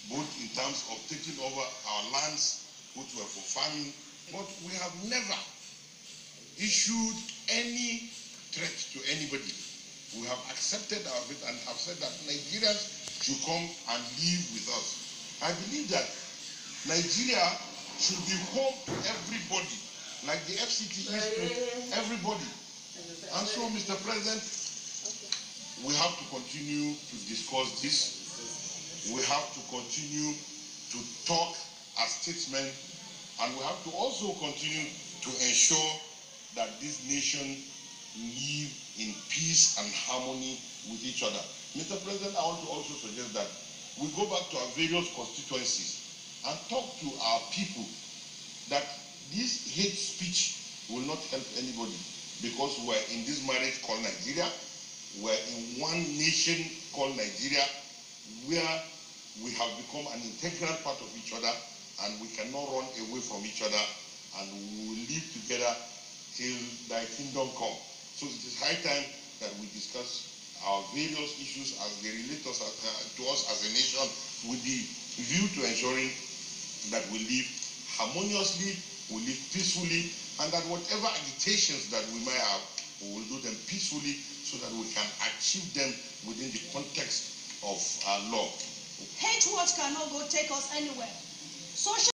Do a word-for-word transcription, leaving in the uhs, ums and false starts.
both in terms of taking over our lands, which were for farming, but we have never issued any threat to anybody. We have accepted our bit and have said that Nigerians should come and live with us. I believe that Nigeria should be home to everybody, like the F C T is to everybody. And so, Mister President, we have to continue to discuss this. We have to continue to talk as statesmen, and we have to also continue to ensure that this nation live in peace and harmony with each other. Mister President, I want to also suggest that we go back to our various constituencies and talk to our people that this hate speech will not help anybody, because we're in this marriage called Nigeria. We're in one nation called Nigeria, where we have become an integral part of each other, and we cannot run away from each other, and we will live together till thy kingdom come. So it is high time that we discuss our various issues as they relate us, uh, to us as a nation, with the view to ensuring that we live harmoniously, we live peacefully, and that whatever agitations that we might have, we will do them peacefully so that we can achieve them within the context of our law. Hate watch cannot go take us anywhere. Social